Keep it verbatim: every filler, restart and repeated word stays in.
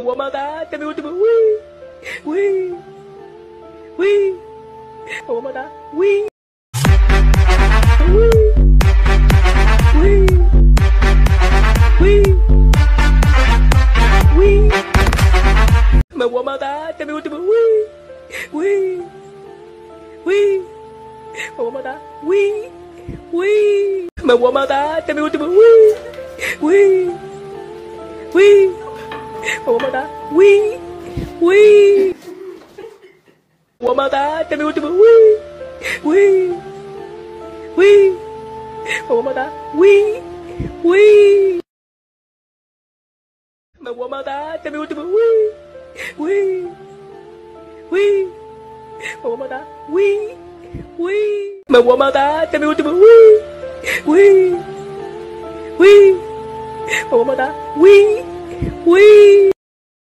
Mau mata, tapi último. Wih, wih, wih. Mau mata, wih, wih, wih, wih, wih. Mau mata, tapi último. Wih, wih, wih. Mau mata, wih, wih. Mau mata, tapi último. Wih, wih, wih. Mau mata, wih, wih. Mau mata, tapi último. Wih, wih, wih. Mau mata, wih, wih. Mau mata, tapi último. Wih, wih, wih. Mau mata, wih, wih. Mau mata, tapi último. Wih, wih, wih. Mau mata, wih, wih.